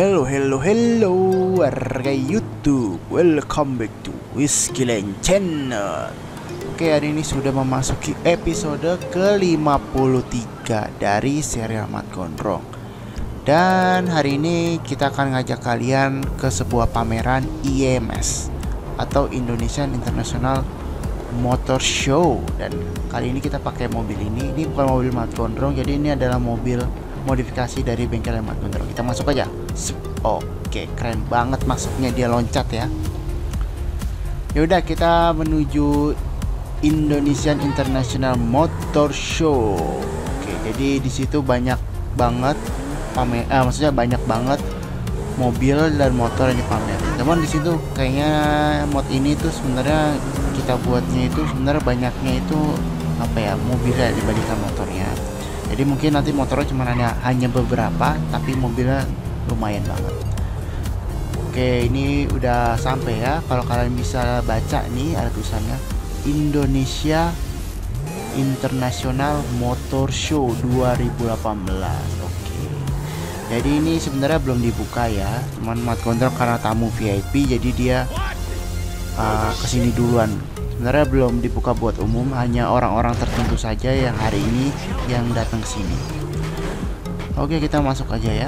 Hello warga YouTube, welcome back to Whiskeyland Channel. Oke, hari ini sudah memasuki episode ke-53 dari serial Mat Gondrong. Dan hari ini kita akan ngajak kalian ke sebuah pameran IIMS atau Indonesian International Motor Show. Dan kali ini kita pakai mobil ini bukan mobil Mat Gondrong, jadi ini adalah mobil modifikasi dari bengkel Mat Gondrong. Kita masuk aja. Oke, keren banget masuknya, dia loncat ya. Yaudah, kita menuju Indonesian International Motor Show. Oke, jadi di situ banyak banget maksudnya banyak banget mobil dan motor yang dipamerin. Cuman di situ kayaknya mod ini tuh sebenarnya kita buatnya itu sebenarnya banyaknya itu mobilnya dibandingkan motornya. Jadi mungkin nanti motornya cuma hanya beberapa, tapi mobilnya lumayan banget. Oke, ini udah sampai ya. Kalau kalian bisa baca nih, ada tulisannya Indonesia International Motor Show 2018. Oke. Jadi ini sebenarnya belum dibuka ya. Cuman Mat Gondrong karena tamu VIP, jadi dia kesini duluan. Sebenarnya belum dibuka buat umum, hanya orang-orang tertentu saja yang hari ini yang datang ke sini. Oke, kita masuk aja ya.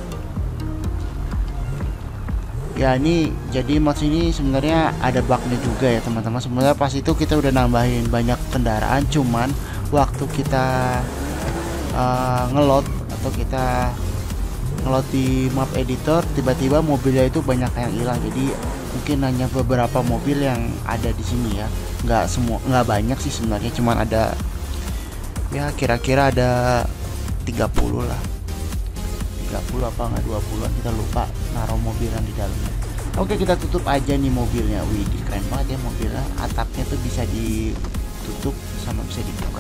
Ya, ini jadi mod ini sebenarnya ada bugnya juga ya teman-teman. Sebenarnya pas itu kita udah nambahin banyak kendaraan, cuman waktu kita ngelot atau kita ngelot di map editor, tiba-tiba mobilnya itu banyak yang hilang. Jadi mungkin hanya beberapa mobil yang ada di sini ya, nggak banyak sih sebenarnya, cuman ada ya kira-kira ada 30 lah, 30 apa nggak 20-an, kita lupa naruh mobil yang di dalamnya. Oke, kita tutup aja nih mobilnya. Wih, keren banget ya mobilnya, atapnya tuh bisa ditutup sama bisa dibuka.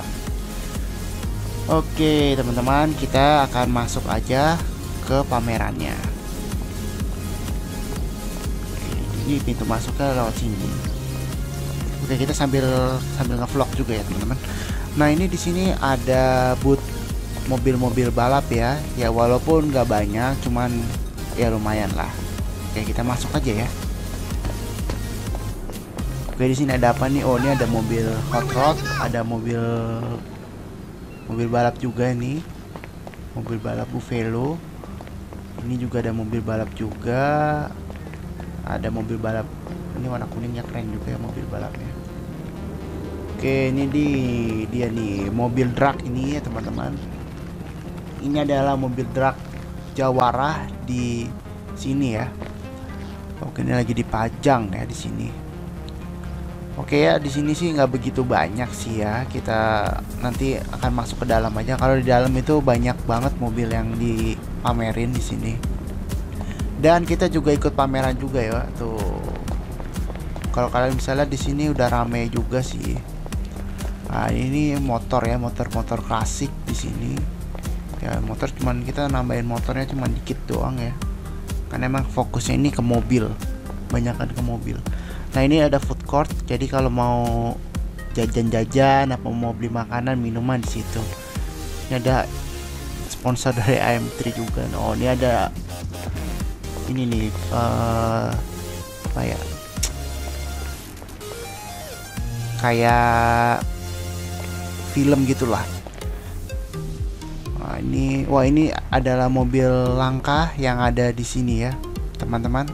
Oke teman-teman, kita akan masuk aja ke pamerannya. Ini pintu masuknya lewat sini. Oke, kita sambil ngevlog juga ya teman-teman. Nah, ini di sini ada booth mobil-mobil balap ya. Ya walaupun nggak banyak, cuman ya lumayan lah. Oke, kita masuk aja ya. Oke, di sini ada apa nih? Oh, ini ada mobil hot rod, ada mobil balap juga nih. Mobil balap Buffalo. Ini juga ada mobil balap juga. Ada mobil balap, ini warna kuningnya keren juga ya mobil balapnya. Oke, ini dia nih mobil drag ini ya teman-teman. Ini adalah mobil drag Jawara di sini ya. Oke, ini lagi dipajang ya di sini. Oke ya, di sini sih nggak begitu banyak sih ya. Kita nanti akan masuk ke dalam aja. Kalau di dalam itu banyak banget mobil yang dipamerin di sini. Dan kita juga ikut pameran juga ya tuh. Kalau kalian bisa lihat di sini udah rame juga sih. Nah, ini motor ya, motor klasik di sini. Ya, motor cuman kita nambahin motornya cuman dikit doang ya. Karena emang fokusnya ini ke mobil, banyakkan ke mobil. Nah, ini ada food court. Jadi kalau mau jajan-jajan apa mau beli makanan, minuman di situ. Ini ada sponsor dari AM3 juga. Oh, ini ada ini nih apa ya, kayak film gitulah. Nah, ini adalah mobil langka yang ada di sini ya teman-teman.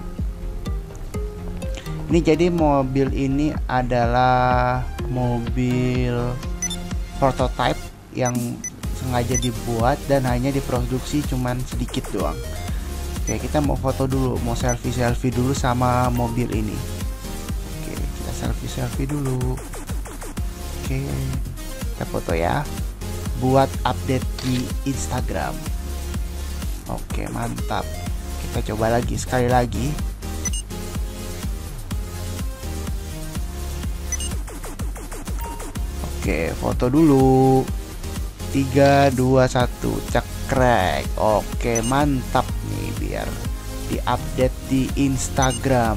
Ini jadi mobil ini adalah mobil prototype yang sengaja dibuat dan hanya diproduksi cuman sedikit doang. Oke, kita mau foto dulu, mau selfie dulu sama mobil ini. Oke, kita selfie dulu. Oke, kita foto ya, buat update di Instagram. Oke, mantap. Kita coba lagi, sekali lagi. Oke, foto dulu. 3, 2, 1, cekrek. Oke, mantap nih, biar diupdate di Instagram.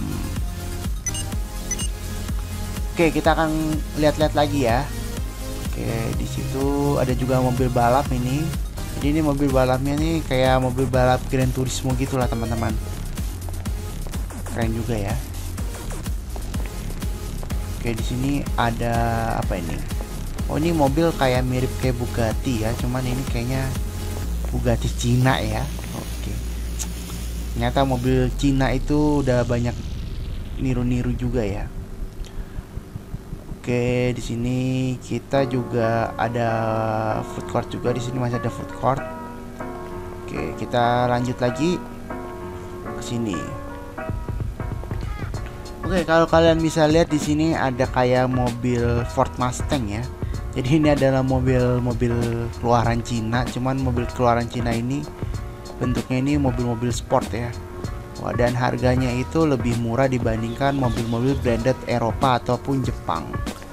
Oke, kita akan lihat-lihat lagi ya. Oke, di situ ada juga mobil balap ini. Jadi ini mobil balapnya nih kayak mobil balap Gran Turismo gitulah teman-teman. Keren juga ya. Oke, di sini ada apa ini? Oh, ini mobil kayak mirip kayak Bugatti ya, cuman ini kayaknya Bugatti Cina ya. Oke. Ternyata mobil Cina itu udah banyak niru-niru juga ya. Oke, di sini kita juga ada food court juga. Di sini masih ada food court. Oke, kita lanjut lagi ke sini. Oke, kalau kalian bisa lihat di sini ada kayak mobil Ford Mustang ya. Jadi ini adalah mobil-mobil keluaran Cina. Cuman mobil keluaran Cina ini bentuknya ini mobil-mobil sport ya. Wah, dan harganya itu lebih murah dibandingkan mobil-mobil branded Eropa ataupun Jepang.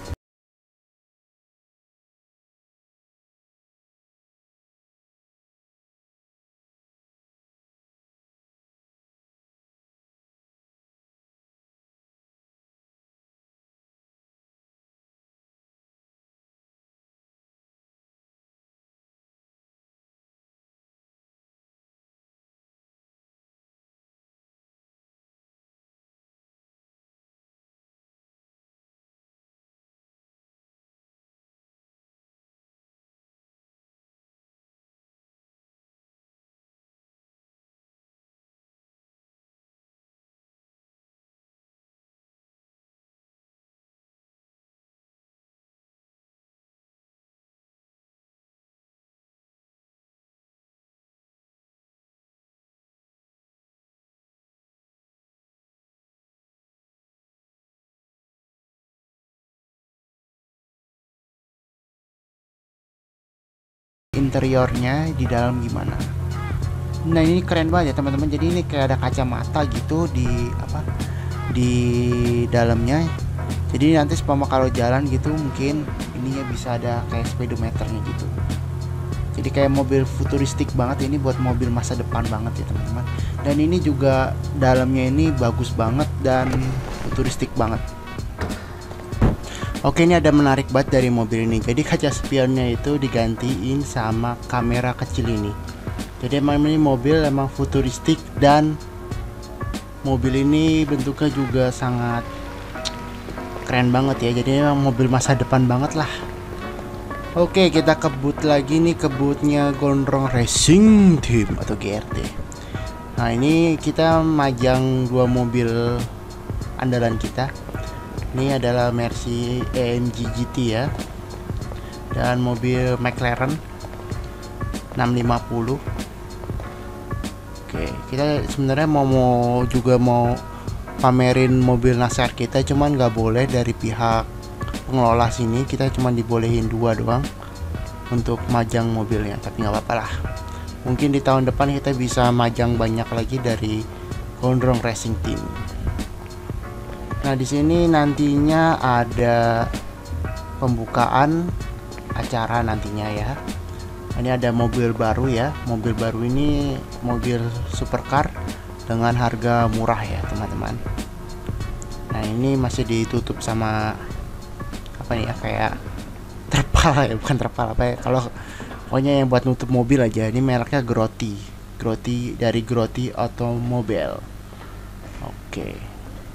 Interiornya di dalam gimana? Nah, ini keren banget ya teman-teman. Jadi ini kayak ada kacamata gitu di apa? Di dalamnya. Jadi nanti sepama kalau jalan gitu mungkin ininya bisa ada kayak speedometernya gitu. Jadi kayak mobil futuristik banget, ini buat mobil masa depan banget ya teman-teman. Dan ini juga dalamnya ini bagus banget dan futuristik banget. Oke, ini ada menarik banget dari mobil ini. Jadi kaca spionnya itu digantiin sama kamera kecil ini. Jadi emang ini mobil emang futuristik dan mobil ini bentuknya juga sangat keren banget ya. Jadi emang mobil masa depan banget lah. Oke, kita kebut lagi nih, kebutnya Gondrong Racing Team atau GRT. Nah, ini kita majang dua mobil andalan kita. Ini adalah Mercy AMG GT ya, dan mobil McLaren 650. Oke, kita sebenarnya mau pamerin mobil NASCAR kita, cuman nggak boleh dari pihak pengelola sini. Kita cuma dibolehin dua doang untuk majang mobilnya, tapi nggak apa-apa lah. Mungkin di tahun depan kita bisa majang banyak lagi dari Gondrong Racing Team. Nah, di sini nantinya ada pembukaan acara nantinya ya. Ini ada mobil baru ya. Mobil baru ini mobil supercar dengan harga murah ya, teman-teman. Nah, ini masih ditutup sama apa nih ya, kayak terpal ya, bukan terpal apa ya. Kalau pokoknya yang buat nutup mobil aja. Ini mereknya Grotti. Grotti dari Grotti Automobile. Oke.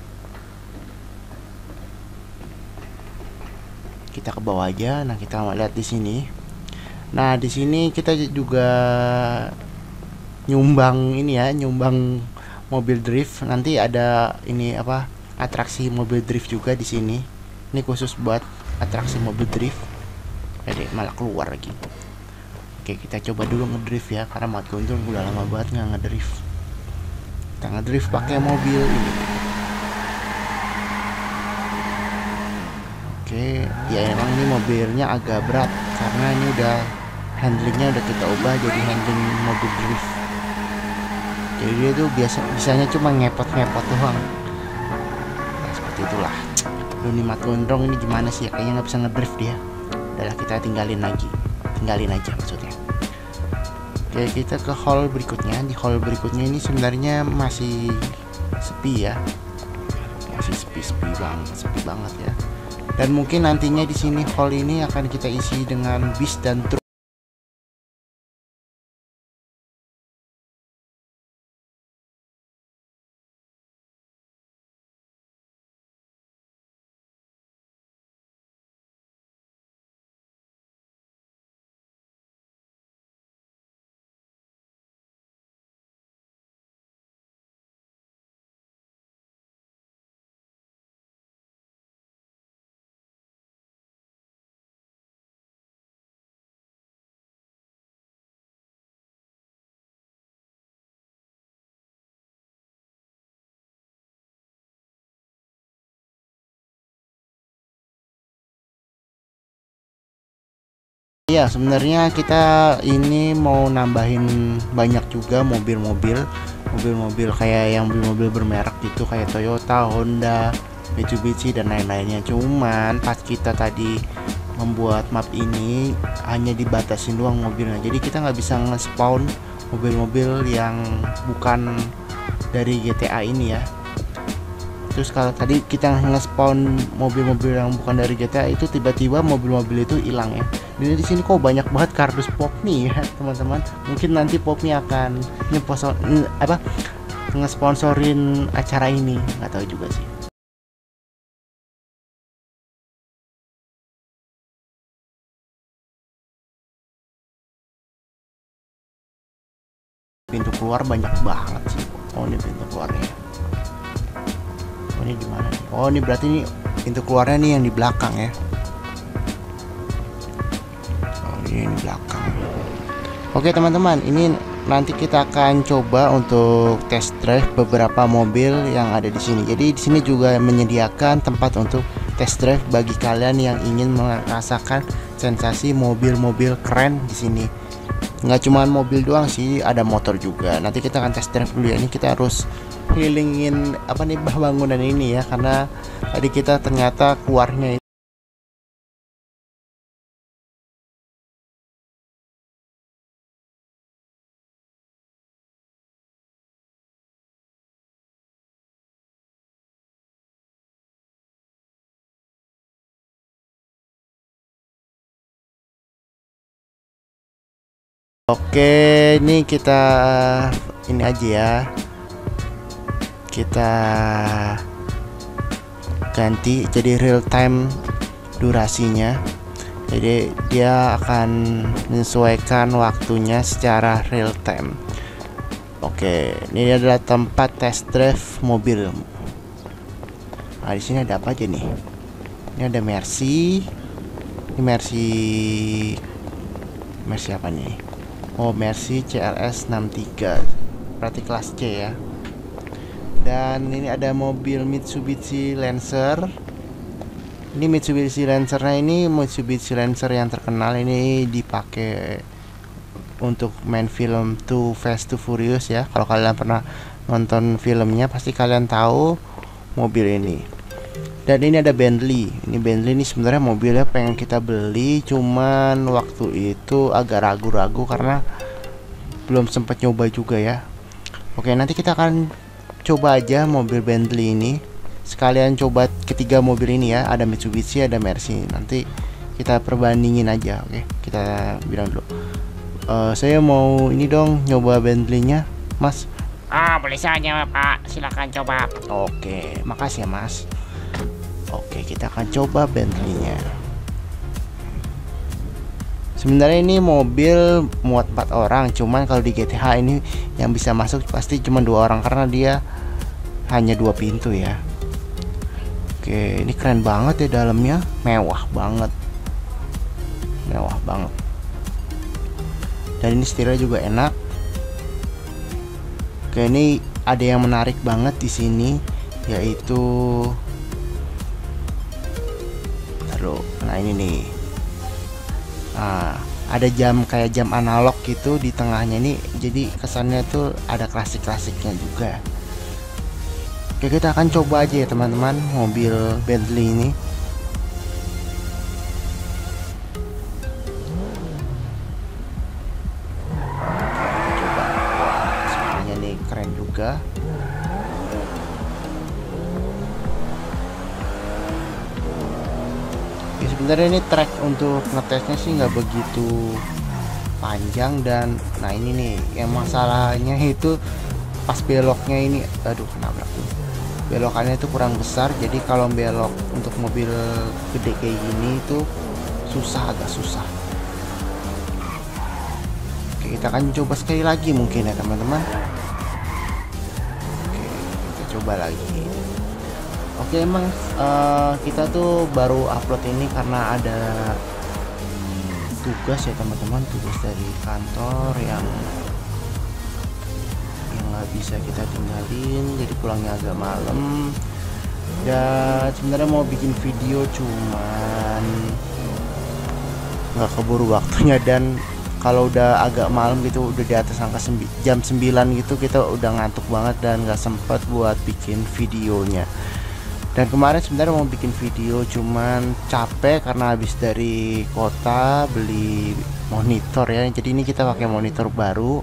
Kita ke bawah aja. Nah, kita mau lihat di sini. Nah, di sini kita juga nyumbang ini ya, nyumbang mobil drift. Nanti ada ini apa? Atraksi mobil drift juga di sini. Ini khusus buat atraksi mobil drift. Jadi malah keluar lagi. Oke, kita coba dulu ngedrift ya, karena Mat Gondrong udah lama banget nggak ngedrift. Kita ngedrift pakai mobil ini. Oke, ya emang ini mobilnya agak berat karena ini udah handlingnya udah kita ubah jadi handling mobil drift. Jadi dia tuh bisanya cuma ngepot-ngepot doang. Nah, seperti itulah. Lu nih Mat Gondrong ini gimana sih ya? Kayaknya nggak bisa ngedrift dia. Udahlah, kita tinggalin aja maksudnya. Oke, kita ke hall berikutnya. Di hall berikutnya ini sebenarnya masih sepi ya. Masih sepi banget ya. Dan mungkin nantinya di sini hall ini akan kita isi dengan bis dan truk. Ya, sebenarnya kita ini mau nambahin banyak juga mobil-mobil kayak yang mobil bermerek gitu, kayak Toyota, Honda, Mitsubishi dan lain-lainnya. Cuman pas kita tadi membuat map ini hanya dibatasin doang mobilnya, jadi kita nggak bisa nge-spawn mobil-mobil yang bukan dari GTA ini ya. Terus kalau tadi kita nge-spawn mobil-mobil yang bukan dari GTA itu, tiba-tiba mobil-mobil itu hilang ya. Jadi di sini kok banyak banget kardus Popme ya teman-teman. Mungkin nanti Popme akan nge-sponsorin acara ini, nggak tahu juga sih. Pintu keluar banyak banget sih. Oh, ini pintu keluarnya. Oh, ini gimana nih? Oh, ini berarti ini pintu keluarnya nih yang di belakang ya. Oh, ini di belakang. Oke teman-teman, ini nanti kita akan coba untuk test drive beberapa mobil yang ada di sini. Jadi di sini juga menyediakan tempat untuk test drive bagi kalian yang ingin merasakan sensasi mobil-mobil keren di sini. Nggak cuma mobil doang sih, ada motor juga. Nanti kita akan test drive dulu ya. Ini kita harus kelilingin bangunan ini ya, karena tadi kita ternyata keluarnya Oke, ini kita ini aja ya. Kita ganti jadi real time durasinya. Jadi dia akan menyesuaikan waktunya secara real time. Oke, ini adalah tempat test drive mobil. Nah, di sini ada apa aja nih? Ini ada Mercy. Ini Mercy apa nih? Oh, Mercy CLS 63, berarti kelas C ya. Dan ini ada mobil Mitsubishi Lancer. Ini Mitsubishi Lancernya ini Mitsubishi Lancer yang terkenal, ini dipakai untuk main film Too Fast Too Furious ya. Kalau kalian pernah nonton filmnya pasti kalian tahu mobil ini. Dan ini ada Bentley. Ini Bentley ini sebenarnya mobilnya pengen kita beli, cuman waktu itu agak ragu-ragu karena belum sempat nyoba juga ya. Oke, nanti kita akan coba aja mobil Bentley ini. Sekalian coba ketiga mobil ini ya. Ada Mitsubishi, ada Mercy. Nanti kita perbandingin aja. Oke, kita bilang dulu. Saya mau ini dong, nyoba Bentley-nya, Mas. Boleh saja Pak, silakan coba. Oke, makasih ya Mas. Oke, kita akan coba Bentley-nya. Sebenarnya ini mobil muat 4 orang, cuman kalau di GTA ini yang bisa masuk pasti cuma 2 orang karena dia hanya 2 pintu ya. Oke, ini keren banget ya dalamnya, mewah banget. Mewah banget. Dan ini setirnya juga enak. Oke, ini ada yang menarik banget di sini, yaitu nah ini nih. Nah, ada jam kayak jam analog gitu di tengahnya ini, jadi kesannya tuh ada klasik-klasiknya juga. Oke, kita akan coba aja ya teman-teman mobil Bentley ini. Coba, wah, sebenarnya nih keren juga. Sebenarnya ini track untuk ngetesnya sih nggak begitu panjang, dan nah ini nih yang masalahnya itu pas beloknya ini, aduh nabrak tuh. Belokannya itu kurang besar, jadi kalau belok untuk mobil gede kayak gini itu susah, agak susah. Oke, kita akan coba sekali lagi mungkin ya teman-teman. Oke, kita coba lagi. Oke, emang kita tuh baru upload ini karena ada tugas ya teman-teman, tugas dari kantor yang nggak bisa kita tinggalin, jadi pulangnya agak malam. Dan sebenarnya mau bikin video, cuman nggak keburu waktunya. Dan kalau udah agak malam gitu, udah di atas angka jam 9 gitu, kita udah ngantuk banget dan nggak sempet buat bikin videonya. Dan kemarin sebenarnya mau bikin video, cuman capek karena habis dari kota beli monitor ya. Jadi ini kita pakai monitor baru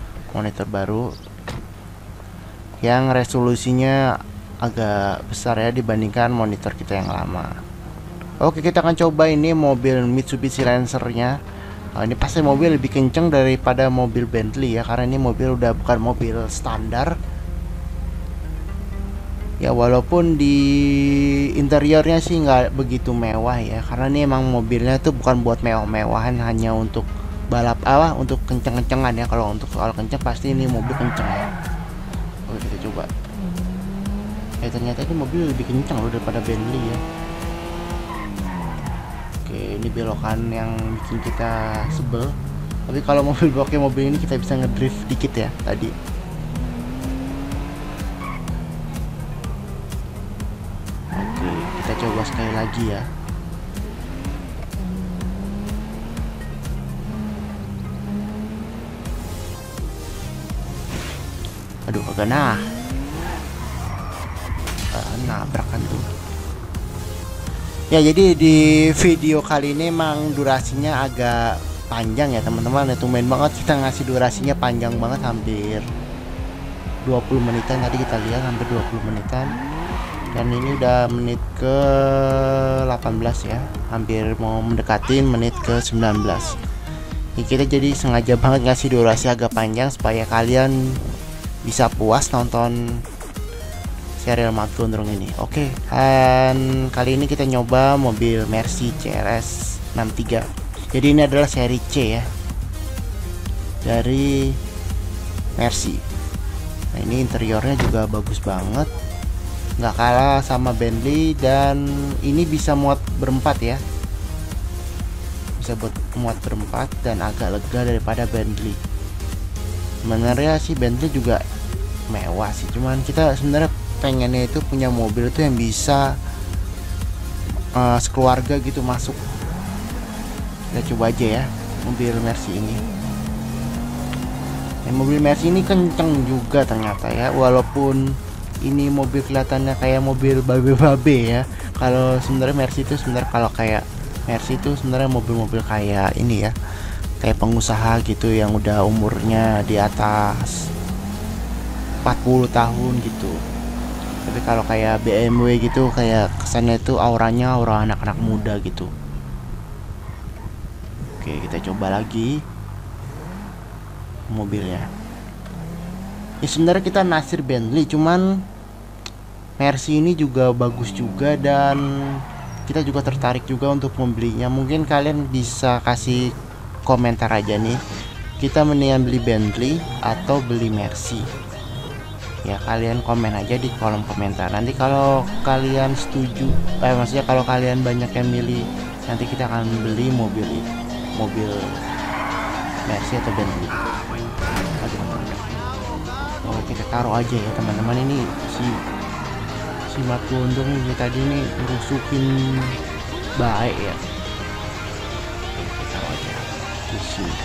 yang resolusinya agak besar ya dibandingkan monitor kita yang lama. Oke, kita akan coba ini mobil Mitsubishi Lancer-nya. Ini pasti mobil lebih kenceng daripada mobil Bentley ya, karena ini mobil udah bukan mobil standar. Ya walaupun di interiornya sih nggak begitu mewah ya, karena ini emang mobilnya tuh bukan buat mewah-mewahan, hanya untuk balap untuk kenceng-kencengan ya. Kalau untuk soal kenceng pasti ini mobil kenceng ya. Oke, kita coba. Ternyata ini mobil lebih kenceng loh daripada Bentley ya. Oke, ini belokan yang bikin kita sebel. Tapi kalau mobil pakai mobil ini kita bisa ngedrift dikit ya tadi. Oke, kita coba sekali lagi ya. Aduh, agak nabrakan tuh. Ya, jadi di video kali ini emang durasinya agak panjang ya teman-teman. Itu main banget kita ngasih durasinya panjang banget, hampir 20 menitan tadi kita lihat, hampir 20 menitan. Dan ini udah menit ke 18 ya, hampir mau mendekati menit ke 19. Ini kita jadi sengaja banget ngasih durasi agak panjang supaya kalian bisa puas nonton serial Mat Gondrong ini. Oke, dan kali ini kita nyoba mobil Mercy CLS 63. Jadi ini adalah seri C ya dari Mercy. Nah, ini interiornya juga bagus banget, nggak kalah sama Bentley, dan ini bisa muat berempat ya, bisa buat muat berempat dan agak lega daripada Bentley. Sebenarnya sih Bentley juga mewah sih, cuman kita sebenarnya pengennya itu punya mobil itu yang bisa sekeluarga gitu masuk. Kita coba aja ya mobil Mercy ini. Mobil Mercy ini kenceng juga ternyata ya, walaupun ini mobil kelihatannya kayak mobil babe-babe ya. Kalau sebenarnya Mercy itu sebenarnya mobil-mobil kayak ini ya, kayak pengusaha gitu yang udah umurnya di atas 40 tahun gitu. Tapi kalau kayak BMW gitu, kayak kesannya itu aura anak-anak muda gitu. Oke, kita coba lagi mobilnya. Ya sebenarnya kita nasir Bentley, cuman Mercy ini juga bagus juga dan kita juga tertarik juga untuk membelinya. Mungkin kalian bisa kasih komentar aja nih, kita mendingan beli Bentley atau beli Mercy. Ya kalian komen aja di kolom komentar. Nanti kalau kalian setuju, maksudnya kalau kalian banyak yang milih, nanti kita akan beli mobil Mercy atau Bentley. Oh, kita taruh aja ya teman-teman. Ini si Mat Gondrong ini tadi ini rusukin baik ya. Kita taruh aja di sini.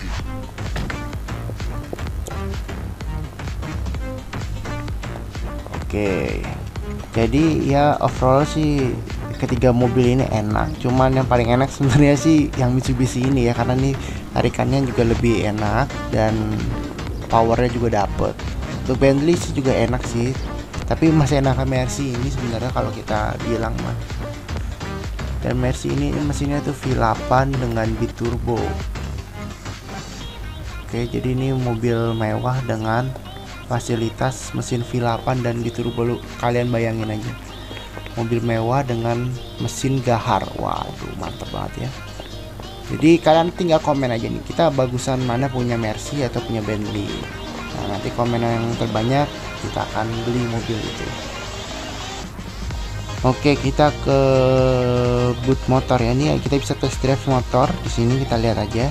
Oke, jadi ya overall sih ketiga mobil ini enak. Cuman yang paling enak sebenarnya sih yang Mitsubishi ini ya, karena nih tarikannya juga lebih enak dan powernya juga dapet. Untuk Bentley sih juga enak sih, tapi masih enakan Mercy ini sebenarnya kalau kita bilang mah. Dan Mercy ini mesinnya tuh V8 dengan biturbo. Oke, jadi ini mobil mewah dengan fasilitas mesin V8 dan biturbo. Kalian bayangin aja, mobil mewah dengan mesin gahar. Waduh, mantep banget ya. Jadi kalian tinggal komen aja nih, kita bagusan mana, punya Mercy atau punya Bentley. Nah, nanti komen yang terbanyak kita akan beli mobil itu. Oke, kita ke booth motor ya. Ini kita bisa test drive motor di sini, kita lihat aja.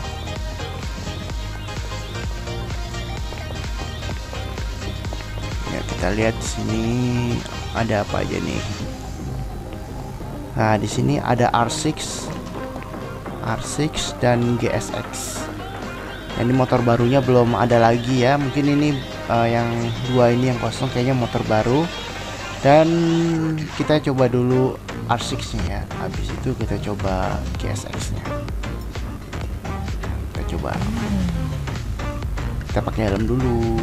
Ya, kita lihat di sini ada apa aja nih. Nah, di sini ada R6 R6 dan GSX. Ini motor barunya belum ada lagi ya. Mungkin ini yang dua ini yang kosong kayaknya motor baru. Dan kita coba dulu R6 nya ya. Habis itu kita coba GSX nya. Kita coba. Kita pakai helm dulu.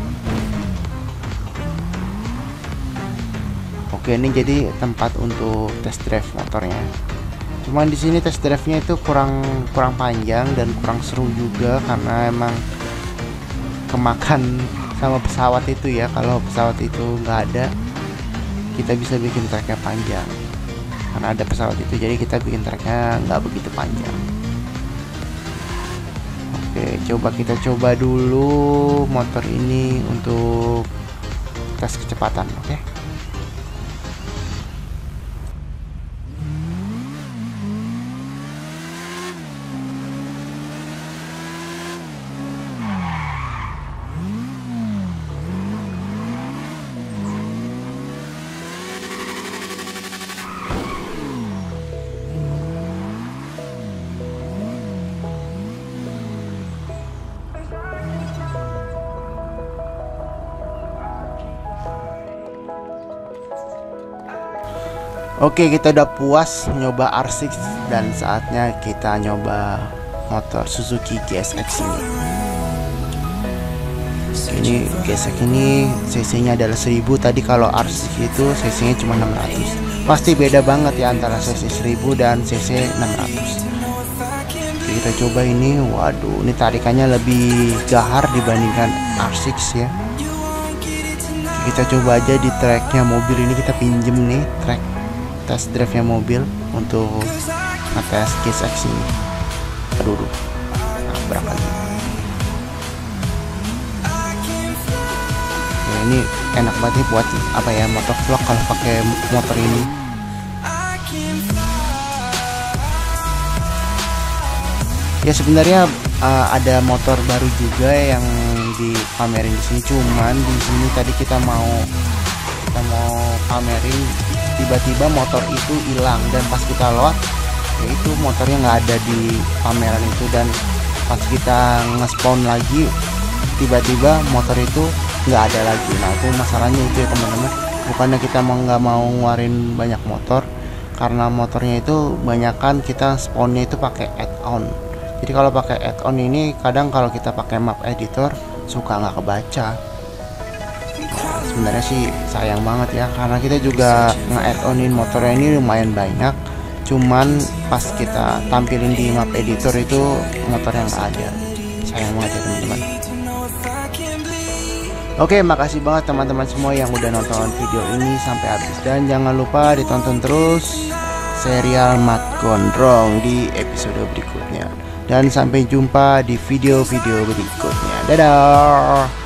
Oke, ini jadi tempat untuk test drive motornya. Cuman di sini test drive-nya itu kurang panjang dan kurang seru juga karena emang kemakan sama pesawat itu ya. Kalau pesawat itu nggak ada, kita bisa bikin tracknya panjang. Karena ada pesawat itu, jadi kita bikin tracknya nggak begitu panjang. Oke, kita coba dulu motor ini untuk tes kecepatan. Oke. Oke, kita udah puas nyoba R6 dan saatnya kita nyoba motor Suzuki GSX ini. Ini GSX ini cc-nya adalah 1000. Tadi kalau R6 itu cc-nya cuma 600. Pasti beda banget ya antara cc 1000 dan cc 600. Oke, kita coba ini. Waduh, ini tarikannya lebih gahar dibandingkan R6 ya. Kita coba aja di tracknya mobil ini, kita pinjem nih track test drive-nya mobil untuk ngetes GSX ini. Aduh, nabrak lagi. Ya, ini enak banget nih buat apa ya, motor vlog kalau pakai motor ini. Ya sebenarnya ada motor baru juga yang dipamerin di sini. Cuman di sini tadi kita mau pamerin, tiba-tiba motor itu hilang dan pas kita load ya itu motornya nggak ada di pameran itu, dan pas kita nge-spawn lagi tiba-tiba motor itu nggak ada lagi. Nah itu masalahnya itu ya teman-teman, bukannya kita nggak mau ngeluarin banyak motor, karena motornya itu banyakan kita spawnnya itu pakai add-on. Jadi kalau pakai add-on ini kadang kalau kita pakai map editor suka nggak kebaca. Sebenarnya sih sayang banget ya, karena kita juga nge-add-onin motornya ini lumayan banyak, cuman pas kita tampilin di map editor itu motornya nggak ada. Sayang banget ya teman-teman. Oke, makasih banget teman-teman semua yang udah nonton video ini sampai habis, dan jangan lupa ditonton terus serial Mat Gondrong di episode berikutnya, dan sampai jumpa di video-video berikutnya. Dadah.